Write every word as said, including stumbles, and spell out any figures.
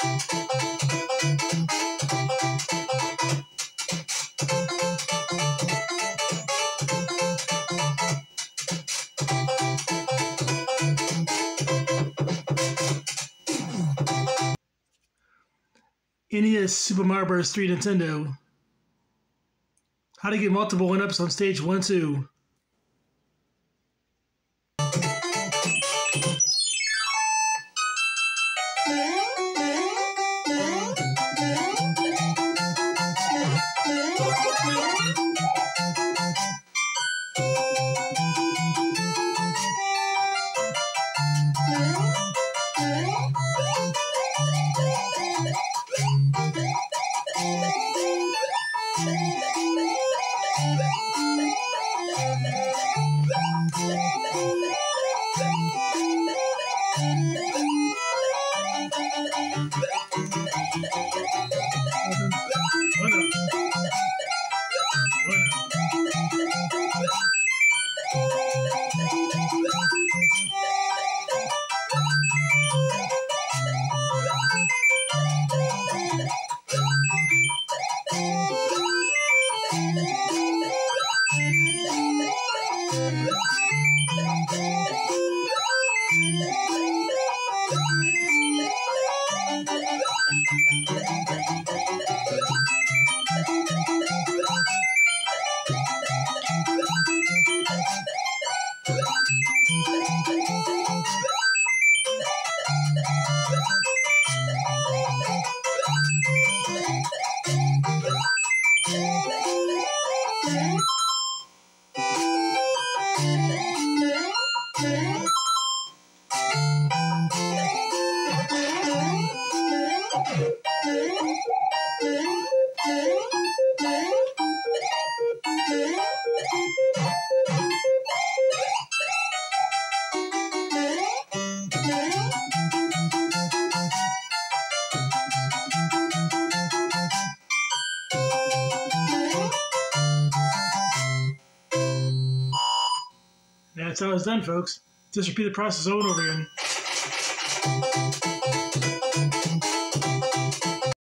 N E S Super Mario Bros. three Nintendo. How to get multiple one-ups on stage one, two. That's how it's done, folks. Just repeat the process over and over again.